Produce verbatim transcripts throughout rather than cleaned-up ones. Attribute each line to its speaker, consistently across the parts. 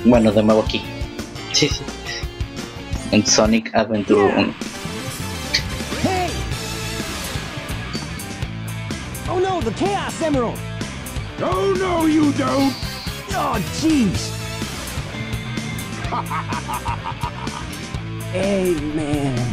Speaker 1: Bueno, de nuevo aquí. Sí, sí. En Sonic Adventure uno.
Speaker 2: Hey! Oh no, the Chaos Emerald!
Speaker 3: Oh no, you don't!
Speaker 2: Oh, jeez! Hey, man.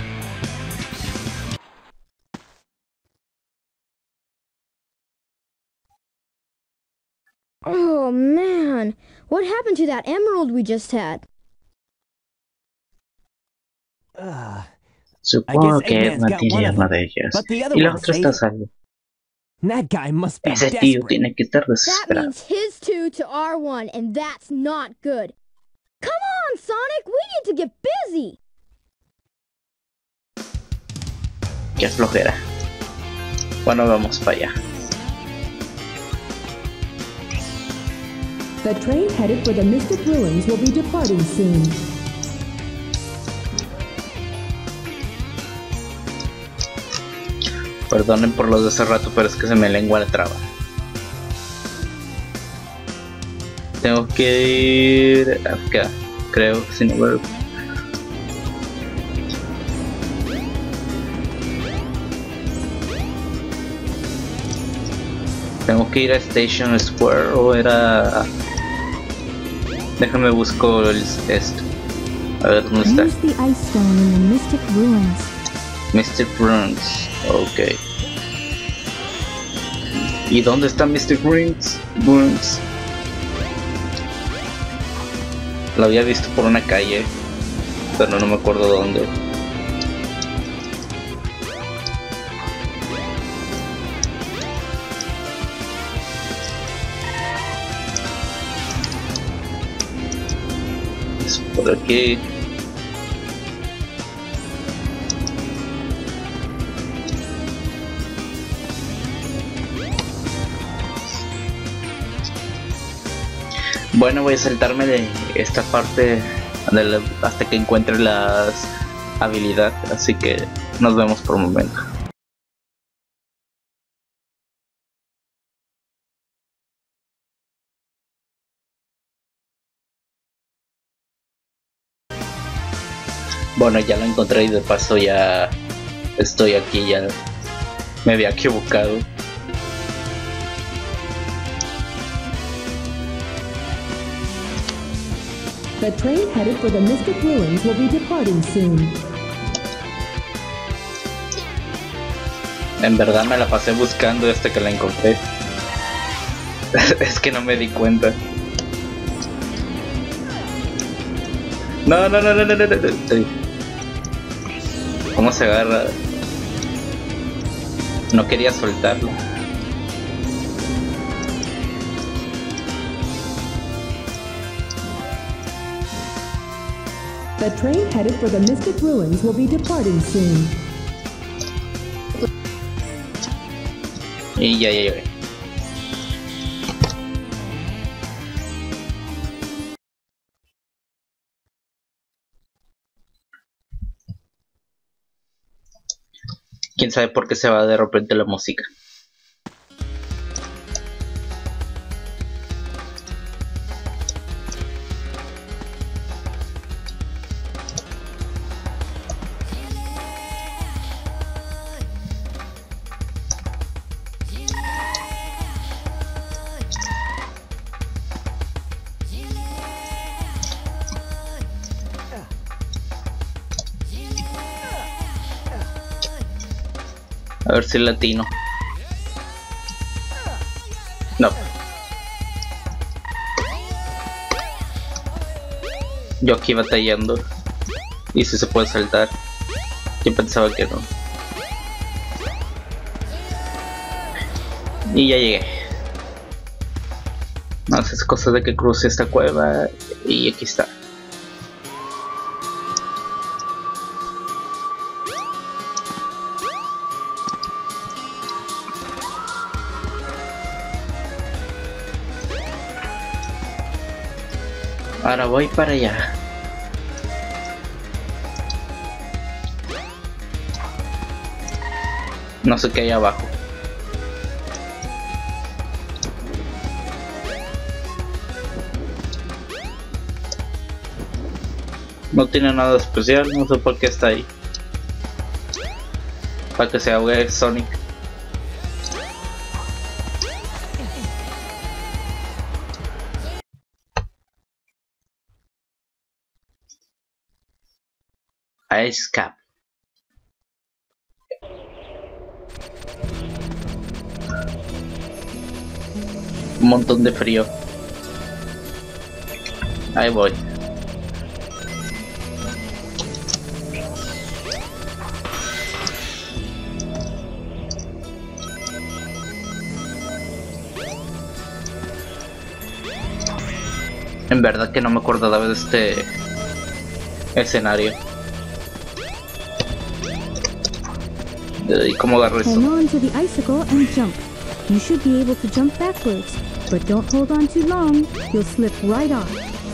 Speaker 4: Oh man, what happened to that emerald we just had?
Speaker 2: Uh,
Speaker 1: Supongo que
Speaker 2: Eggman's got
Speaker 1: mantiene
Speaker 2: one of
Speaker 1: una
Speaker 2: them,
Speaker 1: de ellas.
Speaker 2: but the other
Speaker 1: Y la
Speaker 2: one's
Speaker 1: otra está a
Speaker 2: safe.
Speaker 1: salvo.
Speaker 2: That guy must be
Speaker 1: Ese tío
Speaker 2: desperate.
Speaker 1: tiene que estar
Speaker 4: That
Speaker 1: desesperado.
Speaker 4: means his two to our one, and that's not good. Come on, Sonic, we need to get busy.
Speaker 1: Qué flojera. Bueno, vamos para allá.
Speaker 5: The train headed for the Mystic Ruins will be departing soon.
Speaker 1: Perdonen por los de hace rato, pero es que se me lengua la traba. Tengo que ir acá, creo, sin ver. Tengo que ir a Station Square o era... Déjame busco el, esto. A ver dónde está.
Speaker 5: Use the ice stone in the Mystic Ruins.
Speaker 1: Mystic Ruins. Ok. ¿Y dónde está Mystic Ruins? Ruins. Lo había visto por una calle, pero no me acuerdo dónde. Es por aquí. Bueno, voy a saltarme de esta parte de la, hasta que encuentre las habilidades, así que nos vemos por un momento. Bueno, ya lo encontré y de paso ya estoy aquí, ya me había equivocado.
Speaker 5: The train headed for the Mystic Ruins will be departing soon.
Speaker 1: En verdad me la pasé buscando hasta que la encontré. Es que no me di cuenta. No, no, no, no, no, no, no, no. ¿Cómo se agarra? No quería soltarlo.
Speaker 5: The train headed for the Mystic Ruins will be departing soon.
Speaker 1: Y ya, ya, ya. Quién sabe por qué se va de repente la música. A ver si latino. No. Yo aquí batallando. Y si se puede saltar. Yo pensaba que no. Y ya llegué. No, es cosa de que cruce esta cueva. Y aquí está. Ahora voy para allá. No sé qué hay abajo. No tiene nada especial, no sé por qué está ahí. Para que se ahogue Sonic. Ice Cap. Un montón de frío. Ahí voy. En verdad que no me acordaba de este escenario. ¿Y cómo agarro esto?
Speaker 5: Hold on to the icicle and jump. You should be able to jump backwards, but don't hold on too long. You'll slip right off.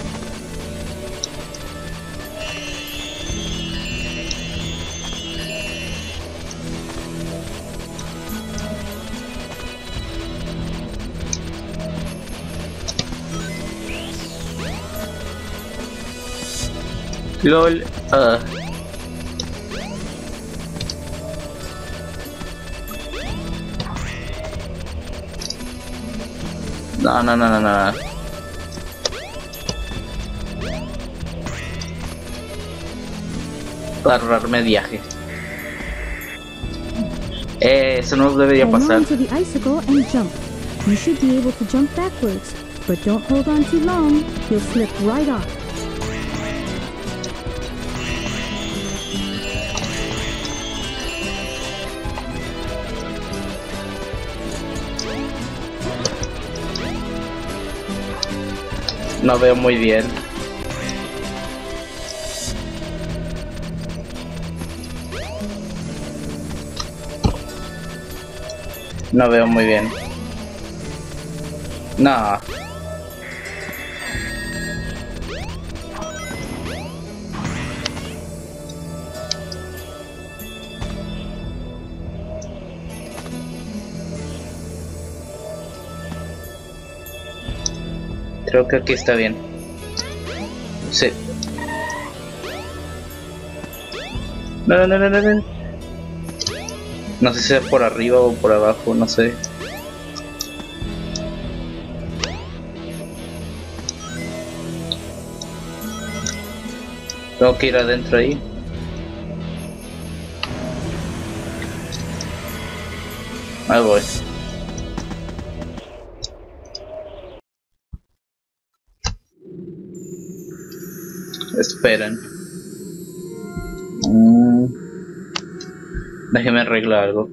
Speaker 1: LOL. Uh. No, no, no, no, no. Para ahorrarme viaje. Eh, eso no debería
Speaker 5: Hold
Speaker 1: pasar.
Speaker 5: on to the icicle and jump. You should be able to jump backwards, but don't hold on too long. You'll slip right off.
Speaker 1: No veo muy bien. No veo muy bien. No. Creo que aquí está bien. Sí. No, no, no, no, no, no. No sé si es por arriba o por abajo, no sé. Tengo que ir adentro ahí. Ahí voy. Esperen. Mm. Déjeme arreglar algo.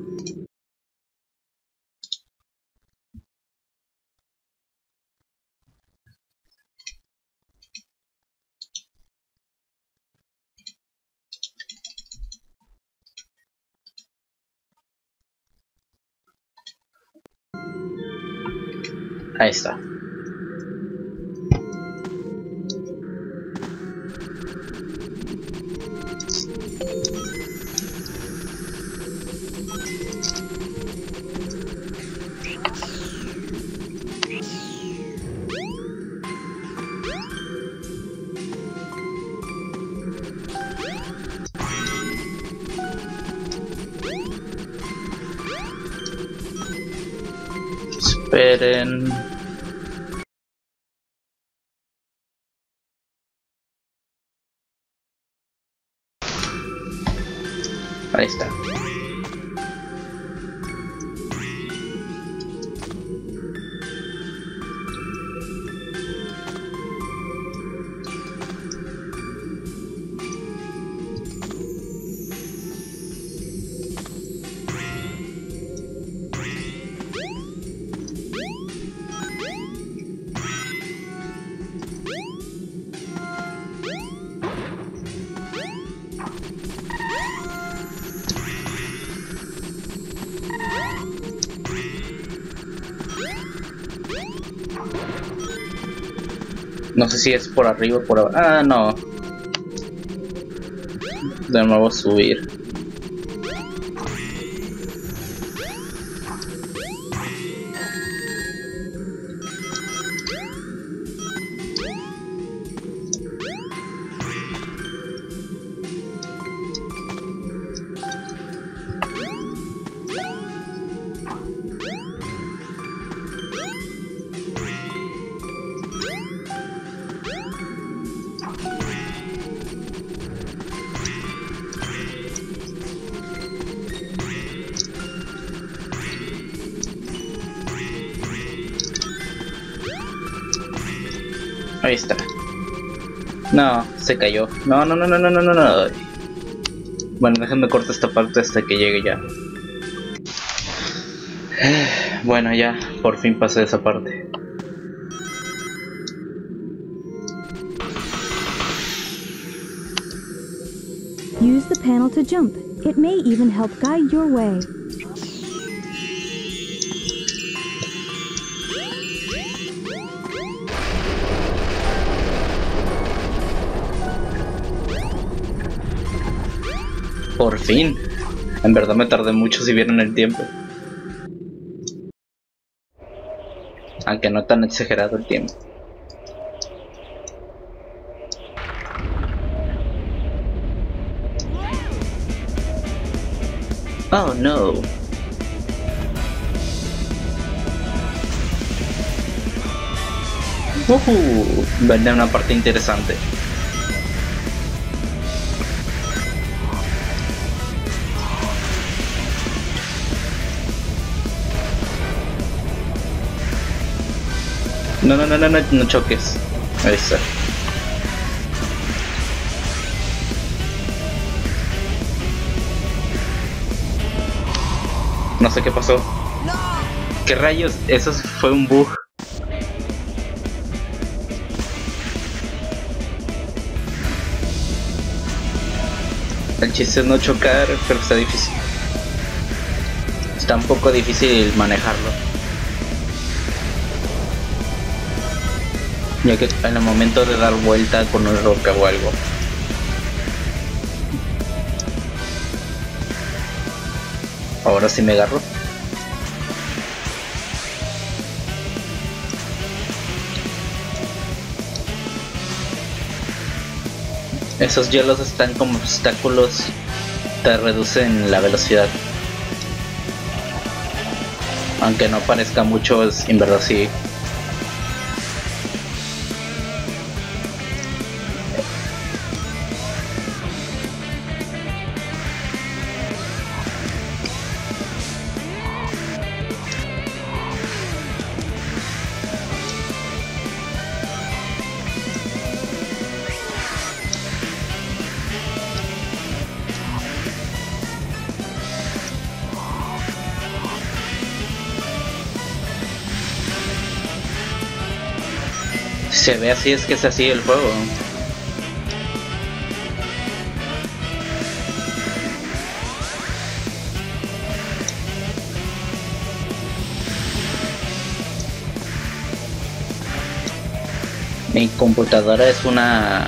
Speaker 1: Ahí está. Esperen. Ahí está. No sé si es por arriba o por abajo. Ah, no. De nuevo subir. Ahí está. No, se cayó. No, no, no, no, no, no, no, no. Bueno, déjenme cortar esta parte hasta que llegue ya. Bueno, ya, por fin pasé esa parte.
Speaker 5: Use the panel to jump. It may even help guide your way.
Speaker 1: Por fin. En verdad me tardé mucho si vieron el tiempo. Aunque no tan exagerado el tiempo. Oh no. Uh, vende una parte interesante. No, no, no, no, no, no choques. Ahí está. No sé qué pasó. ¿Qué rayos? Eso fue un bug. El chiste es no chocar, pero está difícil. Está un poco difícil manejarlo. Ya que en el momento de dar vuelta con una roca o algo. Ahora sí me agarro. Esos hielos están como obstáculos, te reducen la velocidad. Aunque no parezca mucho, es en verdad sí. Se ve así, es que es así el juego. Mi computadora es una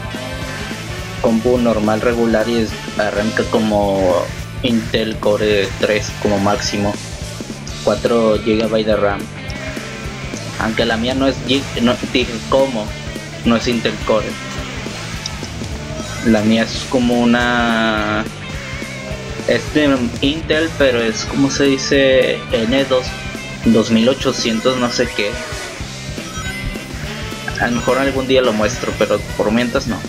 Speaker 1: compu normal regular y es, arranca como Intel Core tres como máximo, cuatro gigabytes de RAM. Aunque la mía no es no dije cómo no es Intel Core. La mía es como una es de Intel, pero es como se dice N dos dos mil ochocientos no sé qué. A lo mejor algún día lo muestro, pero por mientras no.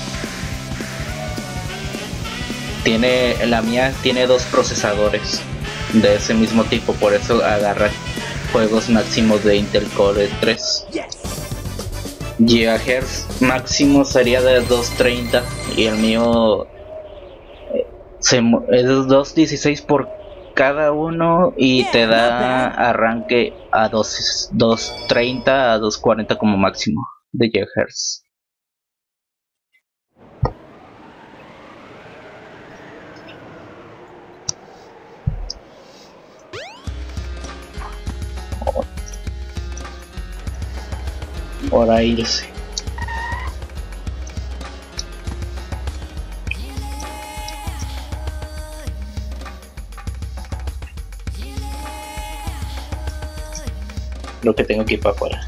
Speaker 1: Tiene la mía tiene dos procesadores de ese mismo tipo, por eso agarra juegos máximos de Intel Core tres. Gigahertz máximo sería de doscientos treinta y el mío eh, se, es doscientos dieciséis por cada uno y te da arranque a doscientos treinta a doscientos cuarenta como máximo de gigahertz. Ahora irse. Lo que tengo que ir para afuera.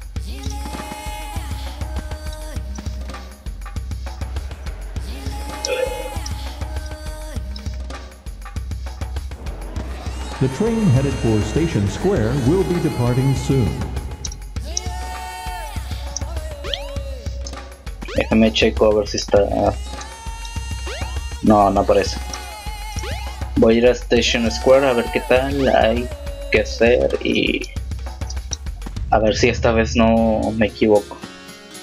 Speaker 6: The train headed for Station Square will be departing soon.
Speaker 1: Déjame checo a ver si está. No, no aparece. Voy a ir a Station Square a ver qué tal hay que hacer y a ver si esta vez no me equivoco.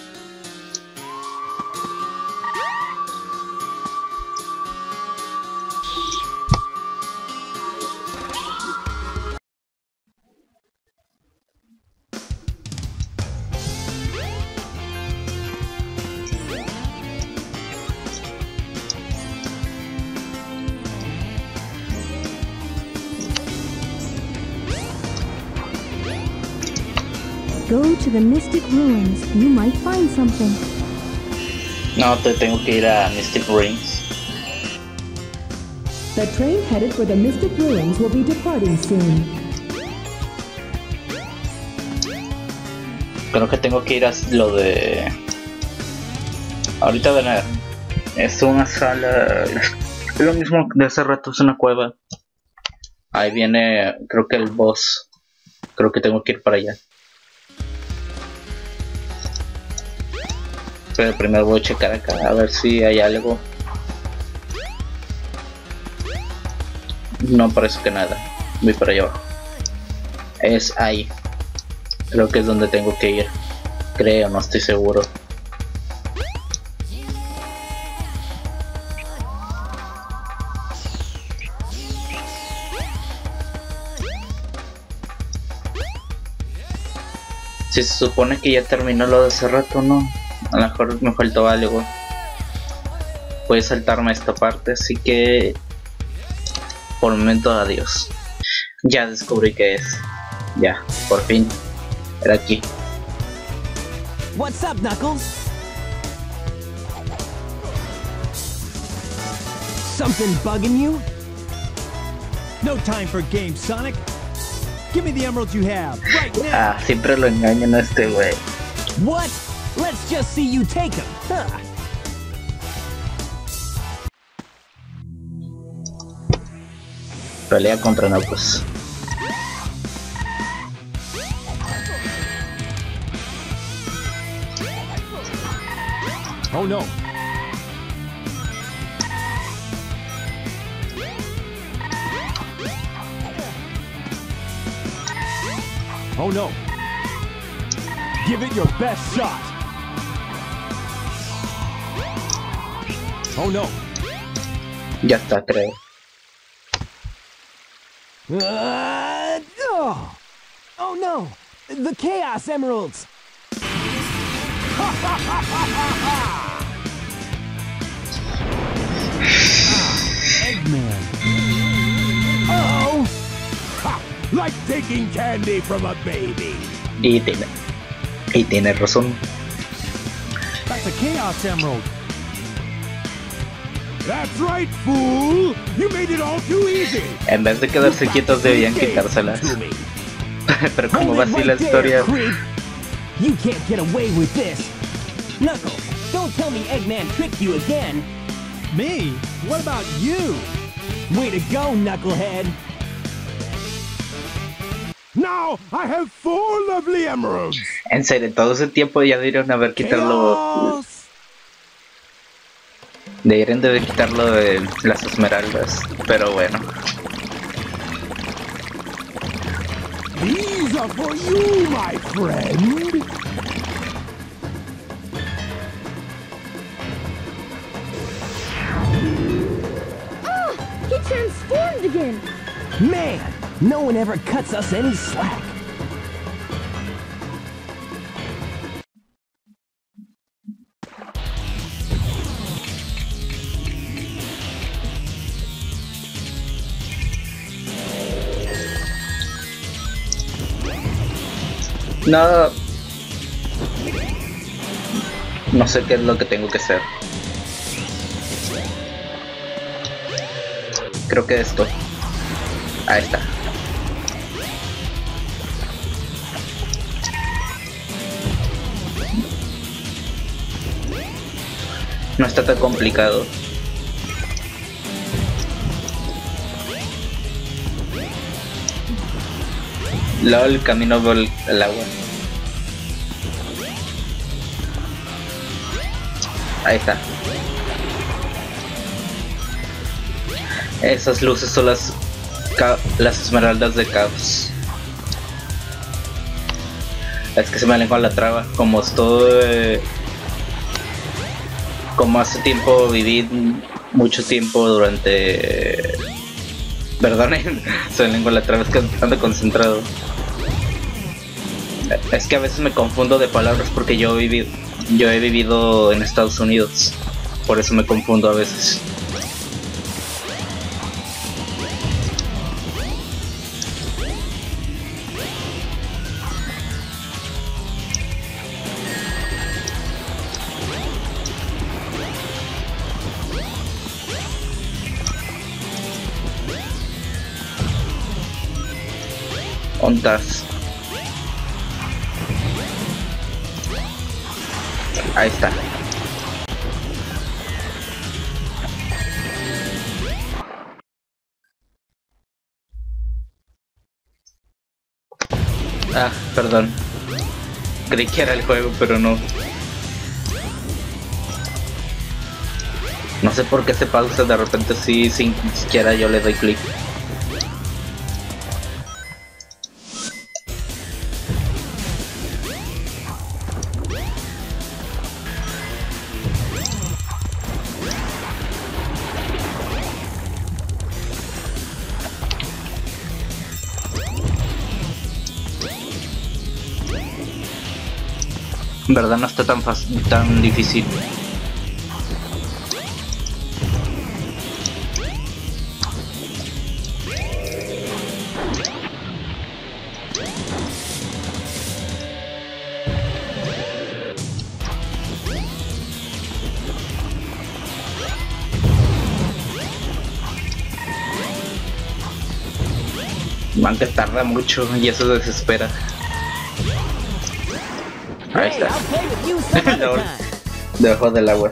Speaker 5: Go to the Mystic Ruins. You might find something.
Speaker 1: No, te tengo que ir a Mystic Ruins.
Speaker 7: The train headed for the Mystic Ruins will be departing soon.
Speaker 1: Creo que tengo que ir a lo de... Ahorita van a... Es una sala... Es lo mismo de hace rato, es una cueva. Ahí viene, creo que el boss. Creo que tengo que ir para allá. Pero primero voy a checar acá, a ver si hay algo. No parece que nada. Voy para allá abajo. Es ahí. Creo que es donde tengo que ir. Creo, no estoy seguro. Si se supone que ya terminó lo de hace rato, ¿no? A lo mejor me faltó algo. Voy a saltarme esta parte, así que... Por el momento, adiós. Ya descubrí qué es. Ya, por fin. Era aquí.
Speaker 2: What's up, Knuckles? Something bugging you? No time for games, Sonic. Give me the emeralds you have right now.
Speaker 1: Ah, siempre lo engañan a este güey.
Speaker 2: What? Let's just see you take them. Huh.
Speaker 1: Pelea contra Knuckles.
Speaker 2: Oh no. Oh no. Give it your best shot. Oh no.
Speaker 1: Ya está, creo.
Speaker 2: Uh, oh. Oh no. The Chaos Emeralds. Eggman.
Speaker 3: Oh! Ha! Like taking candy from a baby.
Speaker 1: Y tiene, y tiene razón.
Speaker 2: That's a Chaos Emerald.
Speaker 3: That's right, fool! You made it all too easy.
Speaker 1: En vez de quedarse quietos debían quitárselas. Pero como va así la historia.
Speaker 2: You can't get away with this. Knuckles, don't tell me Eggman tricked you again. Me? What about you? Way to go, Knucklehead.
Speaker 3: Now I have four lovely emeralds.
Speaker 1: En serio, todo ese tiempo ya debieron haber quitarlo. Deberían de quitarlo de las esmeraldas. Pero bueno.
Speaker 3: These are for you, my friend.
Speaker 4: Oh, he transformed again.
Speaker 2: Man, no one ever cuts us any slack.
Speaker 1: No. No sé qué es lo que tengo que hacer. Creo que esto. Ahí está. No está tan complicado. Luego el camino por el, el agua. Ahí está. Esas luces son las las esmeraldas de caos. Es que se me lengua la traba. Como estoy, como hace tiempo viví mucho tiempo durante. Perdonen, se me lengua la traba, es que ando concentrado. Es que a veces me confundo de palabras porque yo he vivido, yo he vivido en Estados Unidos. Por eso me confundo a veces. ¿Ontas? Ahí está. Ah, perdón. Creí que era el juego, pero no. No sé por qué se pausa de repente así, sin siquiera yo le doy clic. En verdad no está tan fácil, tan difícil. Man, que tarda mucho y eso desespera. Ahí está. Debajo del agua.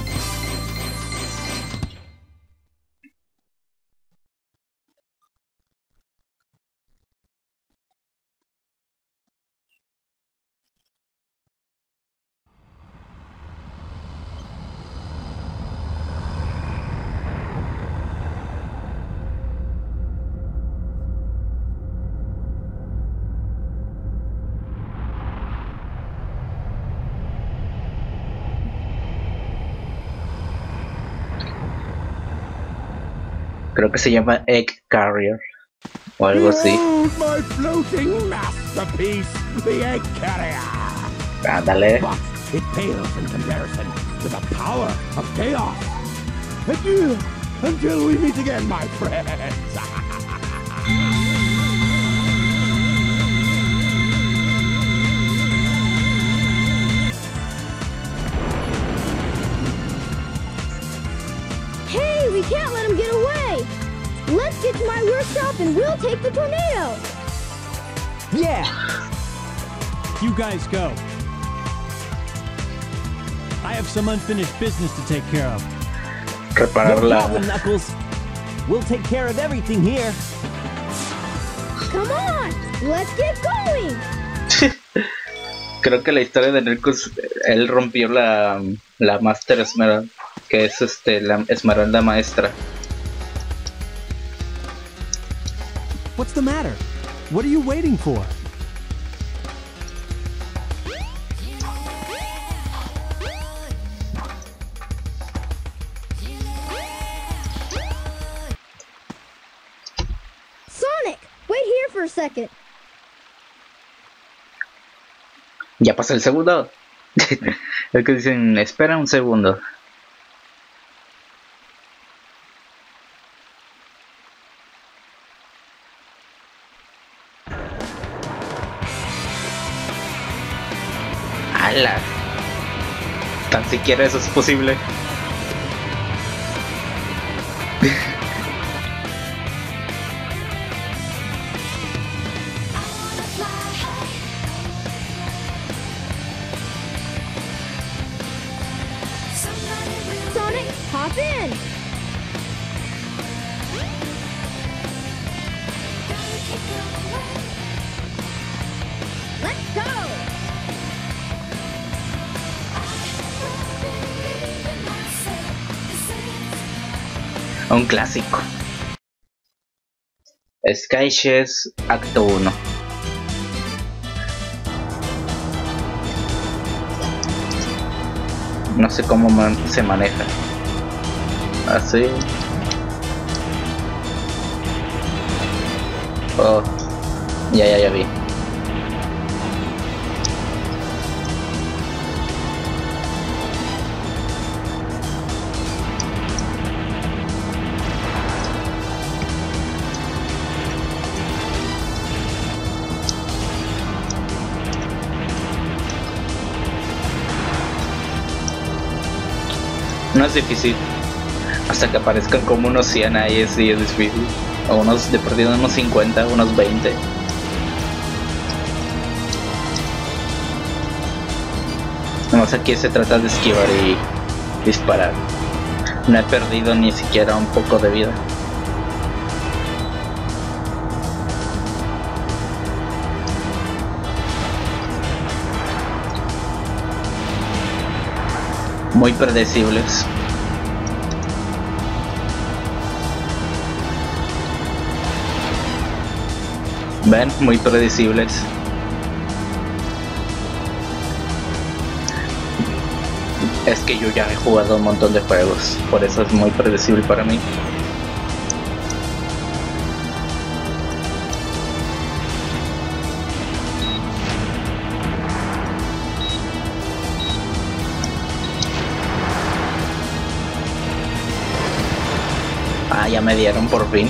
Speaker 1: Creo que se llama Egg Carrier o algo así.
Speaker 3: My floating masterpiece, the Egg Carrier.
Speaker 1: Ándale.
Speaker 3: But it pales in comparison to the power of chaos. Adieu, until we meet again, my friends.
Speaker 4: Hey, we can't let him get away! Let's get to my workshop and we'll take the tornado!
Speaker 2: Yeah! You guys go. I have some unfinished business to take care of.
Speaker 1: Reparar
Speaker 2: No
Speaker 1: la...
Speaker 2: problem, Knuckles. We'll take care of everything here.
Speaker 4: Come on! Let's get going!
Speaker 1: Creo que la historia de Knuckles, él rompió la, la Master Esmeralda, que es este la Esmeralda Maestra.
Speaker 2: What's the matter? What are you waiting for?
Speaker 4: Sonic, wait here for a second.
Speaker 1: Ya pasó el segundo. Es que dicen, espera un segundo. ¡Hala! Tan siquiera eso es posible.
Speaker 4: Sonic, hop in! Let's go!
Speaker 1: Un clásico. Sky Chess Acto uno. No sé cómo man se maneja. Así. Oh. Ya, ya, ya vi. No es difícil. Hasta que aparezcan como unos cien ahí, sí es difícil. O unos, de perdido unos cincuenta, unos veinte. Nomás aquí se trata de esquivar y disparar. No he perdido ni siquiera un poco de vida. Muy predecibles. Ven, muy predecibles. Es que yo ya he jugado un montón de juegos, por eso es muy predecible para mí. Ah, ya me dieron por fin.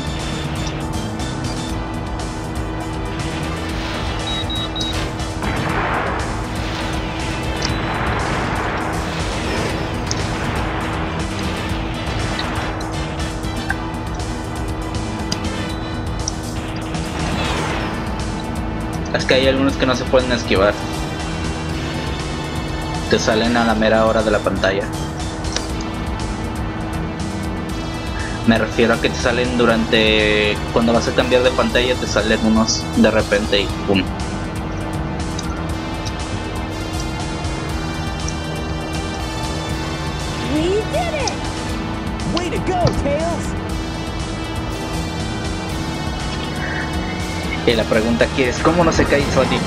Speaker 1: Es que hay algunos que no se pueden esquivar. Te salen a la mera hora de la pantalla. Me refiero a que te salen durante... Cuando vas a cambiar de pantalla te salen unos de repente y pum.
Speaker 2: We did it! Way to go, Tails!
Speaker 1: Y la pregunta aquí es, ¿cómo no se cae Sonic?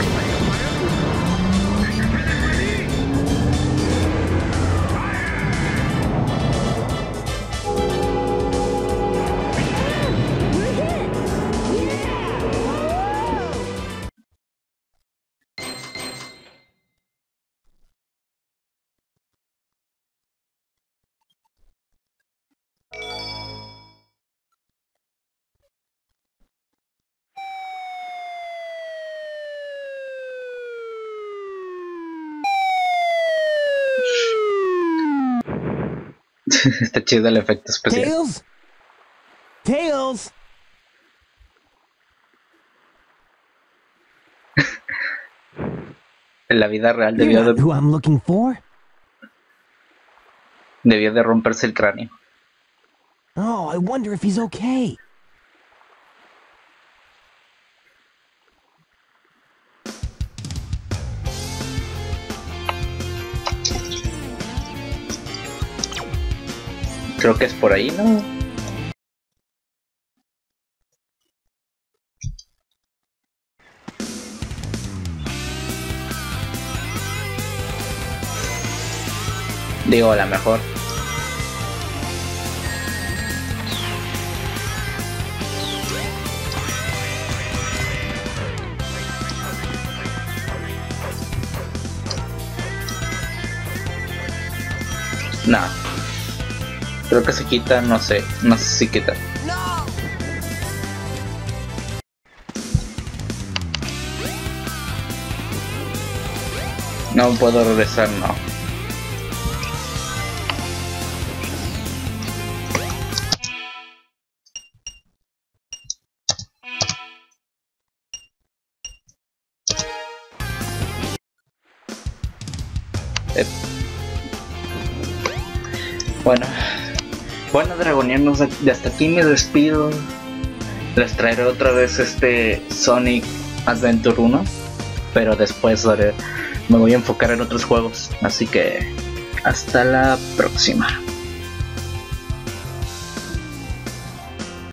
Speaker 1: Está chido el efecto especial.
Speaker 2: Tails? Tails?
Speaker 1: En la vida real
Speaker 2: You're
Speaker 1: debió
Speaker 2: not
Speaker 1: de,
Speaker 2: who I'm looking for?
Speaker 1: debió de romperse el cráneo.
Speaker 2: Oh, I wonder if he's okay.
Speaker 1: Creo que es por ahí, ¿no? Digo, a lo mejor. No. Creo que se quita, no sé, no sé si quita. No puedo regresar, no. Eh. Bueno. Bueno, dragonianos, de hasta aquí me despido. Les traeré otra vez este Sonic Adventure uno, pero después haré, me voy a enfocar en otros juegos. Así que hasta la próxima.